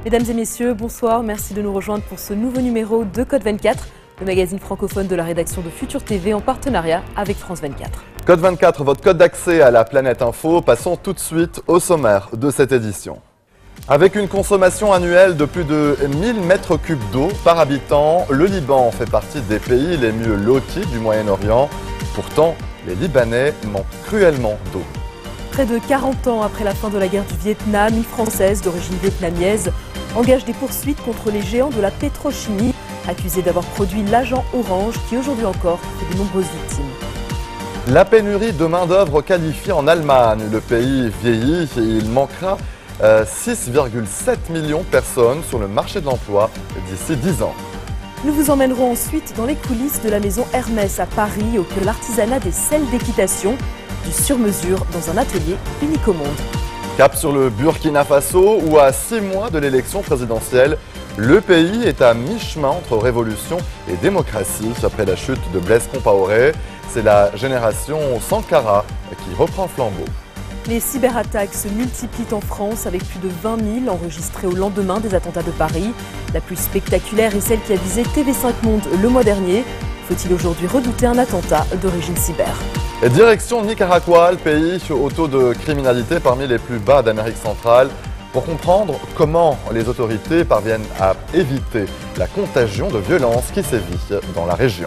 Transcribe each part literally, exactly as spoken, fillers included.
Mesdames et messieurs, bonsoir. Merci de nous rejoindre pour ce nouveau numéro de Code vingt-quatre, le magazine francophone de la rédaction de Futur T V en partenariat avec France vingt-quatre. Code vingt-quatre, votre code d'accès à la planète info. Passons tout de suite au sommaire de cette édition. Avec une consommation annuelle de plus de mille mètres cubes d'eau par habitant, le Liban fait partie des pays les mieux lotis du Moyen-Orient. Pourtant, les Libanais manquent cruellement d'eau. Près de quarante ans après la fin de la guerre du Vietnam, une Française d'origine vietnamienne engage des poursuites contre les géants de la pétrochimie, accusés d'avoir produit l'agent orange qui aujourd'hui encore fait de nombreuses victimes. La pénurie de main-d'œuvre qualifiée en Allemagne. Le pays vieillit et il manquera euh, six virgule sept millions de personnes sur le marché de l'emploi d'ici dix ans. Nous vous emmènerons ensuite dans les coulisses de la maison Hermès à Paris, au cœur de l'artisanat des selles d'équitation, du sur-mesure dans un atelier unique au monde. Cap sur le Burkina Faso, où à six mois de l'élection présidentielle, le pays est à mi-chemin entre révolution et démocratie. Après la chute de Blaise Compaoré, c'est la génération Sankara qui reprend le flambeau. Les cyberattaques se multiplient en France avec plus de vingt mille enregistrées au lendemain des attentats de Paris. La plus spectaculaire est celle qui a visé T V cinq Monde le mois dernier. Faut-il aujourd'hui redouter un attentat d'origine cyber ? Direction Nicaragua, le pays au taux de criminalité parmi les plus bas d'Amérique centrale, pour comprendre comment les autorités parviennent à éviter la contagion de violence qui sévit dans la région.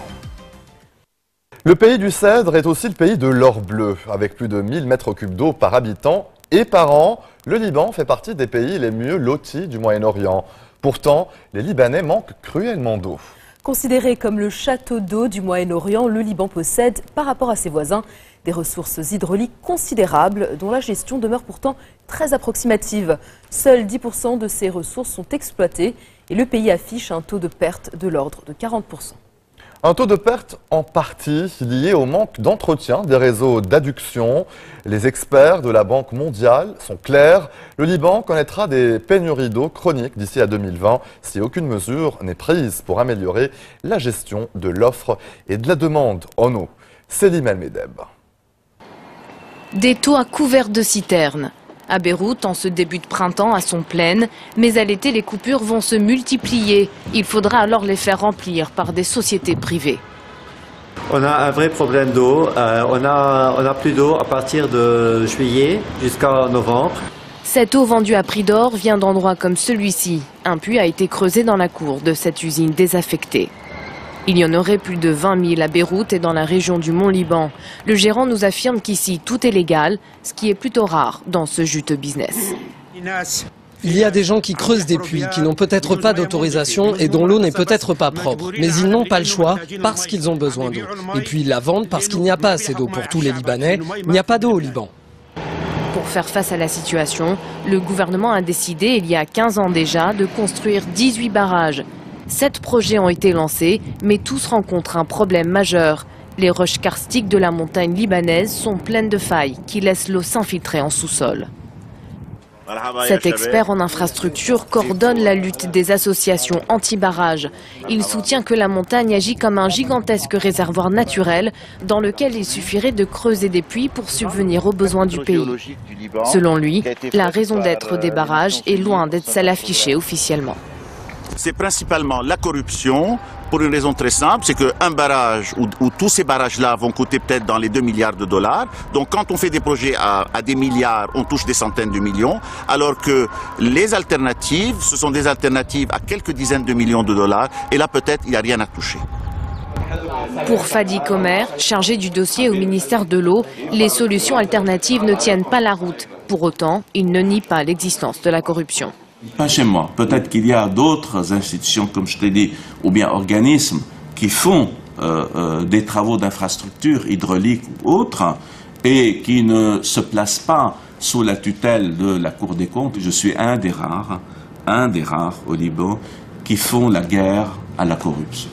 Le pays du cèdre est aussi le pays de l'or bleu. Avec plus de mille mètres cubes d'eau par habitant et par an, le Liban fait partie des pays les mieux lotis du Moyen-Orient. Pourtant, les Libanais manquent cruellement d'eau. Considéré comme le château d'eau du Moyen-Orient, le Liban possède, par rapport à ses voisins, des ressources hydrauliques considérables dont la gestion demeure pourtant très approximative. Seuls dix pour cent de ces ressources sont exploitées et le pays affiche un taux de perte de l'ordre de quarante pour cent. Un taux de perte en partie lié au manque d'entretien des réseaux d'adduction. Les experts de la Banque mondiale sont clairs. Le Liban connaîtra des pénuries d'eau chroniques d'ici à deux mille vingt si aucune mesure n'est prise pour améliorer la gestion de l'offre et de la demande en eau. Célim El Medeb. Des toits couverts de citernes. À Beyrouth, en ce début de printemps, elles sont pleines, mais à l'été, les coupures vont se multiplier. Il faudra alors les faire remplir par des sociétés privées. On a un vrai problème d'eau. Euh, on a, on a plus d'eau à partir de juillet jusqu'à novembre. Cette eau vendue à prix d'or vient d'endroits comme celui-ci. Un puits a été creusé dans la cour de cette usine désaffectée. Il y en aurait plus de vingt mille à Beyrouth et dans la région du Mont-Liban. Le gérant nous affirme qu'ici, tout est légal, ce qui est plutôt rare dans ce juteux business. Il y a des gens qui creusent des puits, qui n'ont peut-être pas d'autorisation et dont l'eau n'est peut-être pas propre. Mais ils n'ont pas le choix parce qu'ils ont besoin d'eau. Et puis ils la vendent parce qu'il n'y a pas assez d'eau pour tous les Libanais. Il n'y a pas d'eau au Liban. Pour faire face à la situation, le gouvernement a décidé, il y a quinze ans déjà, de construire dix-huit barrages. Sept projets ont été lancés, mais tous rencontrent un problème majeur. Les roches karstiques de la montagne libanaise sont pleines de failles qui laissent l'eau s'infiltrer en sous-sol. Cet expert en infrastructure coordonne la lutte des associations anti-barrages. Il soutient que la montagne agit comme un gigantesque réservoir naturel dans lequel il suffirait de creuser des puits pour subvenir aux besoins du pays. Selon lui, la raison d'être des barrages est loin d'être celle affichée officiellement. C'est principalement la corruption, pour une raison très simple, c'est qu'un barrage, ou, ou tous ces barrages-là vont coûter peut-être dans les deux milliards de dollars. Donc quand on fait des projets à, à des milliards, on touche des centaines de millions, alors que les alternatives, ce sont des alternatives à quelques dizaines de millions de dollars, et là peut-être il n'y a rien à toucher. Pour Fadi Komer, chargé du dossier au ministère de l'Eau, les solutions alternatives ne tiennent pas la route. Pour autant, il ne nie pas l'existence de la corruption. Pas chez moi. Peut-être qu'il y a d'autres institutions, comme je t'ai dit, ou bien organismes qui font euh, euh, des travaux d'infrastructure hydraulique ou autres et qui ne se placent pas sous la tutelle de la Cour des comptes. Je suis un des rares, un des rares au Liban qui font la guerre à la corruption.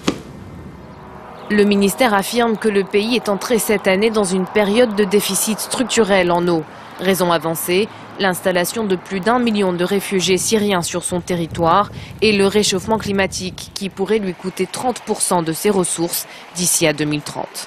Le ministère affirme que le pays est entré cette année dans une période de déficit structurel en eau. Raison avancée, l'installation de plus d'un million de réfugiés syriens sur son territoire et le réchauffement climatique qui pourrait lui coûter trente pour cent de ses ressources d'ici à deux mille trente.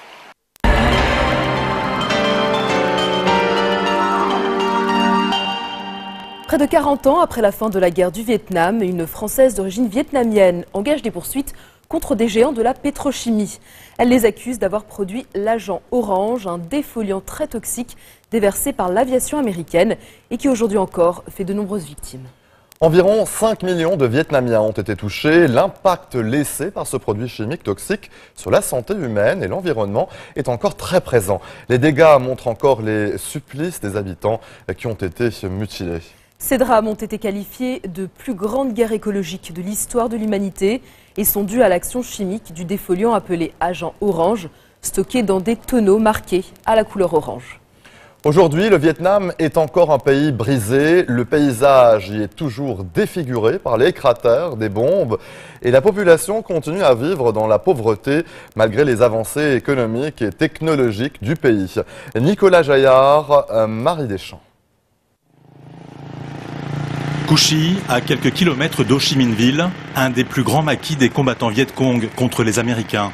Près de quarante ans après la fin de la guerre du Vietnam, une Française d'origine vietnamienne engage des poursuites contre des géants de la pétrochimie. Elle les accuse d'avoir produit l'agent orange, un défoliant très toxique déversé par l'aviation américaine et qui aujourd'hui encore fait de nombreuses victimes. Environ cinq millions de Vietnamiens ont été touchés. L'impact laissé par ce produit chimique toxique sur la santé humaine et l'environnement est encore très présent. Les dégâts montrent encore les supplices des habitants qui ont été mutilés. Ces drames ont été qualifiés de plus grande guerre écologique de l'histoire de l'humanité et sont dus à l'action chimique du défoliant appelé agent orange, stocké dans des tonneaux marqués à la couleur orange. Aujourd'hui, le Vietnam est encore un pays brisé. Le paysage y est toujours défiguré par les cratères des bombes et la population continue à vivre dans la pauvreté malgré les avancées économiques et technologiques du pays. Nicolas Jaillard, Marie Deschamps. Cu Chi, à quelques kilomètres d'Ho Chi Minh Ville, un des plus grands maquis des combattants Viet Cong contre les Américains.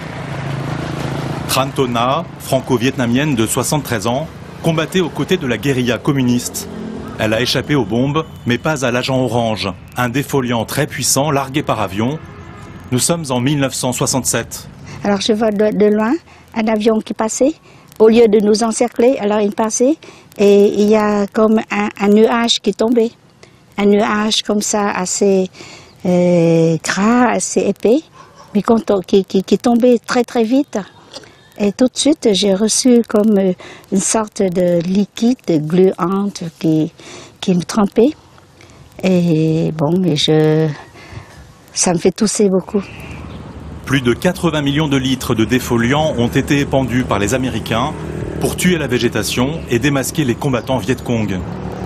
Tran To Na, franco-vietnamienne de soixante-treize ans, combattait aux côtés de la guérilla communiste. Elle a échappé aux bombes, mais pas à l'agent orange, un défoliant très puissant largué par avion. Nous sommes en mille neuf cent soixante-sept. Alors je vois de, de loin un avion qui passait. Au lieu de nous encercler, alors il passait et il y a comme un, un nuage qui tombait. Un nuage comme ça, assez euh, gras, assez épais, mais qui, qui, qui tombait très très vite. Et tout de suite, j'ai reçu comme une sorte de liquide gluante qui, qui me trempait. Et bon, mais je, ça me fait tousser beaucoup. Plus de quatre-vingts millions de litres de défoliants ont été épandus par les Américains pour tuer la végétation et démasquer les combattants Viet Cong.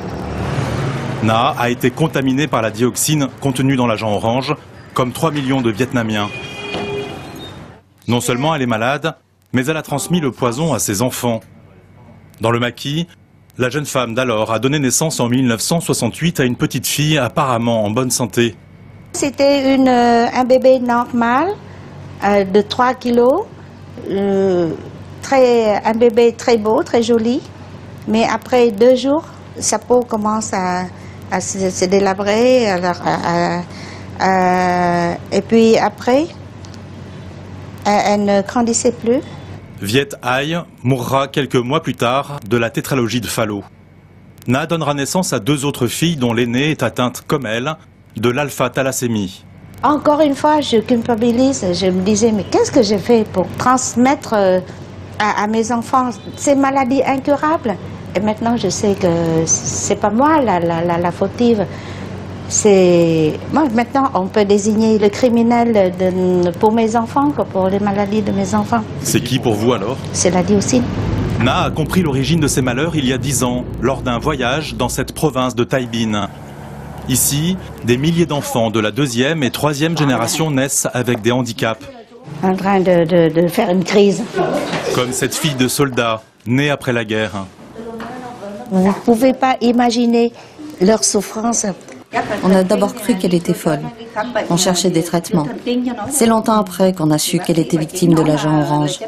Na a été contaminée par la dioxine contenue dans l'agent orange, comme trois millions de Vietnamiens. Non seulement elle est malade, mais elle a transmis le poison à ses enfants. Dans le maquis, la jeune femme d'alors a donné naissance en mille neuf cent soixante-huit à une petite fille apparemment en bonne santé. C'était une, un bébé normal euh, de trois kilos, euh, très, un bébé très beau, très joli, mais après deux jours, sa peau commence à, à se, se délabrer, alors, à, à, à, et puis après, elle, elle ne grandissait plus. Viet Ai mourra quelques mois plus tard de la tétralogie de Fallot. Na donnera naissance à deux autres filles dont l'aînée est atteinte comme elle de l'alpha-thalassémie. Encore une fois, je culpabilise, je me disais, mais qu'est-ce que j'ai fait pour transmettre à, à mes enfants ces maladies incurables? Et maintenant, je sais que c'est pas moi la, la, la, la fautive. C'est moi maintenant, on peut désigner le criminel de, pour mes enfants que pour les maladies de mes enfants. C'est qui pour vous alors? C'est la dioxine. Na a compris l'origine de ces malheurs il y a dix ans, lors d'un voyage dans cette province de Tay Binh. Ici, des milliers d'enfants de la deuxième et troisième génération naissent avec des handicaps. En train de, de, de faire une crise. Comme cette fille de soldat, née après la guerre. Vous ne pouvez pas imaginer leur souffrance. On a d'abord cru qu'elle était folle. On cherchait des traitements. C'est longtemps après qu'on a su qu'elle était victime de l'agent orange.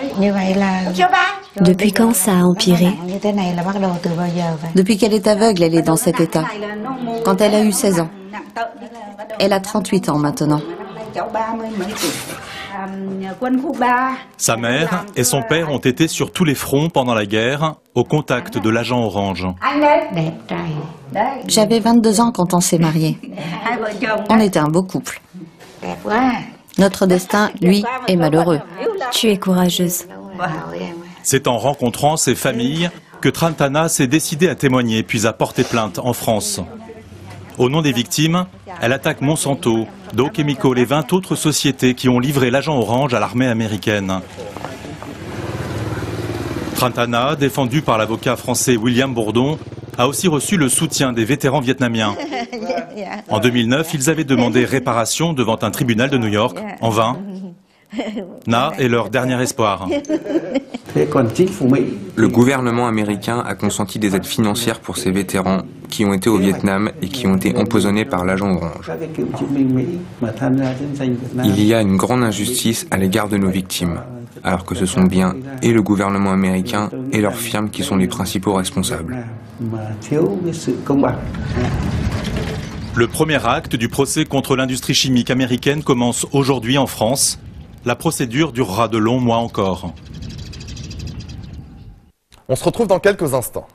Depuis quand ça a empiré? Depuis qu'elle est aveugle, elle est dans cet état. Quand elle a eu seize ans. Elle a trente-huit ans maintenant. Sa mère et son père ont été sur tous les fronts pendant la guerre, au contact de l'agent orange. J'avais vingt-deux ans quand on s'est mariés. On était un beau couple. Notre destin, lui, est malheureux. Tu es courageuse. C'est en rencontrant ces familles que Tran To Na s'est décidée à témoigner puis à porter plainte en France. Au nom des victimes, elle attaque Monsanto, Dow Chemical et vingt autres sociétés qui ont livré l'agent orange à l'armée américaine. Tran To Na, défendu par l'avocat français William Bourdon, a aussi reçu le soutien des vétérans vietnamiens. En deux mille neuf, ils avaient demandé réparation devant un tribunal de New York, en vain. Na est leur dernier espoir. Le gouvernement américain a consenti des aides financières pour ces vétérans qui ont été au Vietnam et qui ont été empoisonnés par l'agent orange. Il y a une grande injustice à l'égard de nos victimes, alors que ce sont bien et le gouvernement américain et leurs firmes qui sont les principaux responsables. Le premier acte du procès contre l'industrie chimique américaine commence aujourd'hui en France. La procédure durera de longs mois encore. On se retrouve dans quelques instants.